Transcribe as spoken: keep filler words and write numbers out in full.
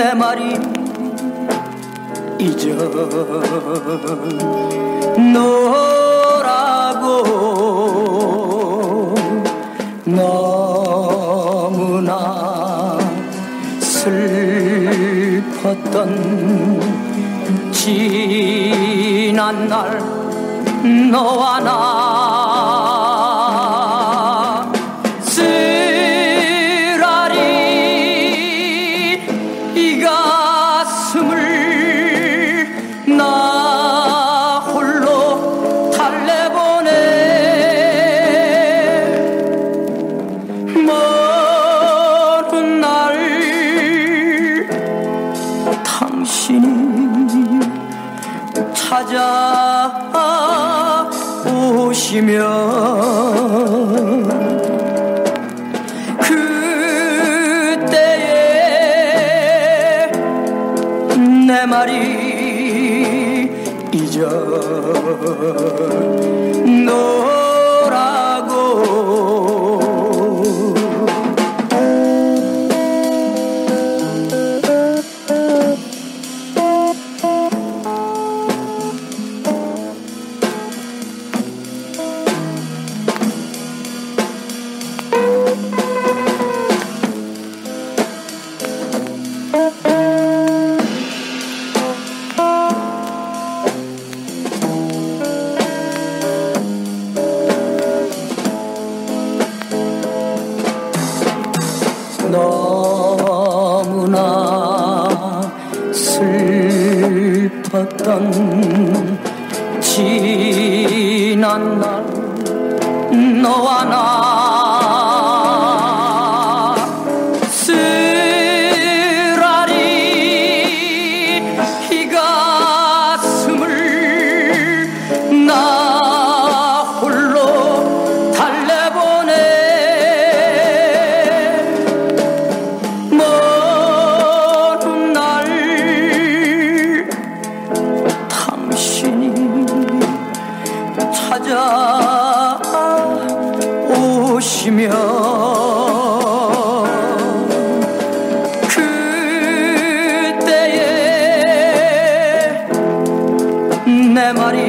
내 말이 잊어 너라고 너무나 슬펐던 지난 날 너와 나 쓰라리 이 가슴을 나 홀로 달래보내 먼 날 당신이 찾아오시면 그때에 내 말이 잊어 너라고 너무나 슬펐던 지난 날 너와 나 쓰라리 이 가슴을 나 홀로 달래보내 먼 날 당신이 찾아오시면 그때에 내 말이